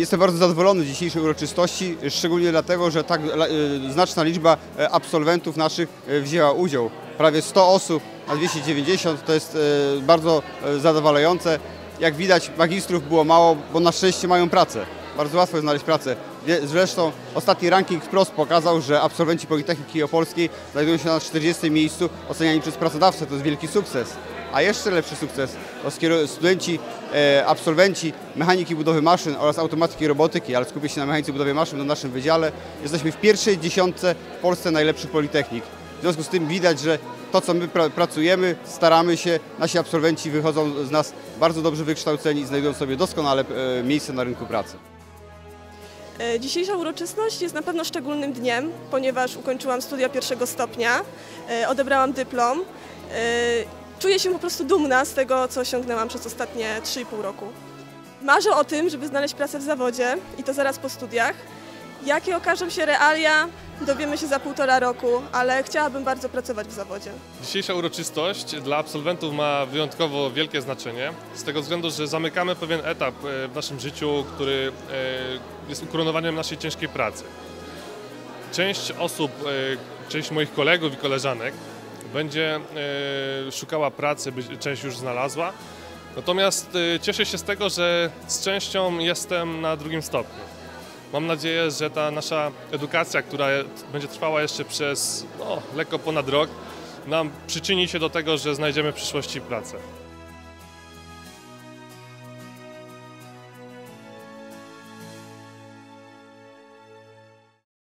Jestem bardzo zadowolony z dzisiejszej uroczystości, szczególnie dlatego, że tak znaczna liczba absolwentów naszych wzięła udział. Prawie 100 osób na 290, to jest bardzo zadowalające. Jak widać, magistrów było mało, bo na szczęście mają pracę. Bardzo łatwo jest znaleźć pracę. Zresztą ostatni ranking wprost pokazał, że absolwenci Politechniki Opolskiej znajdują się na 40. miejscu oceniani przez pracodawcę. To jest wielki sukces. A jeszcze lepszy sukces to studenci, absolwenci mechaniki budowy maszyn oraz automatyki i robotyki, ale skupię się na mechanice budowy maszyn na naszym wydziale. Jesteśmy w pierwszej dziesiątce w Polsce najlepszych politechnik. W związku z tym widać, że to, co my pracujemy, staramy się, nasi absolwenci wychodzą z nas bardzo dobrze wykształceni i znajdują sobie doskonale miejsce na rynku pracy. Dzisiejsza uroczystość jest na pewno szczególnym dniem, ponieważ ukończyłam studia pierwszego stopnia, odebrałam dyplom. Czuję się po prostu dumna z tego, co osiągnęłam przez ostatnie 3,5 roku. Marzę o tym, żeby znaleźć pracę w zawodzie i to zaraz po studiach. Jakie okażą się realia, dowiemy się za 1,5 roku, ale chciałabym bardzo pracować w zawodzie. Dzisiejsza uroczystość dla absolwentów ma wyjątkowo wielkie znaczenie, z tego względu, że zamykamy pewien etap w naszym życiu, który jest ukoronowaniem naszej ciężkiej pracy. Część osób, część moich kolegów i koleżanek będzie szukała pracy, część już znalazła, natomiast cieszę się z tego, że z częścią jestem na 2. stopniu. Mam nadzieję, że ta nasza edukacja, która będzie trwała jeszcze przez lekko ponad rok, nam przyczyni się do tego, że znajdziemy w przyszłości pracę.